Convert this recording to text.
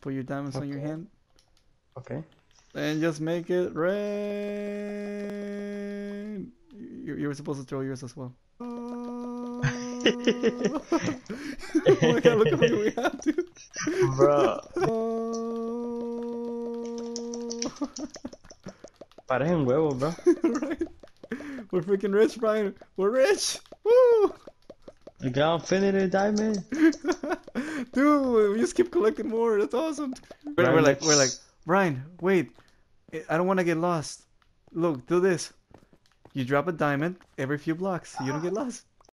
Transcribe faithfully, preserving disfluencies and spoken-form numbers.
Put your diamonds on your Okay. hand. Okay. And just make it rain. You, you were supposed to throw yours as well. Oh my god, look how many we have, dude. Bro, Oh. parecen huevos, bro. Right? We're freaking rich, Brian. We're rich. Woo! I got infinity diamond. Dude, we just keep collecting more. That's awesome. We're, we're Brian, like, we're like, let's... Brian, wait. I don't want to get lost. Look, do this. You drop a diamond every few blocks. So you don't get lost.